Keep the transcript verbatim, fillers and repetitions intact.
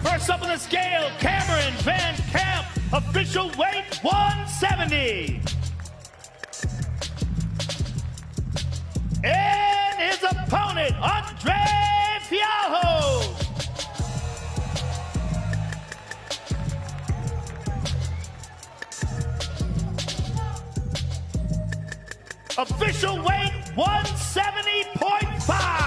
First up on the scale, Cameron Van Camp, official weight one seventy. And his opponent, Andre Fialho. Official weight one seventy point five.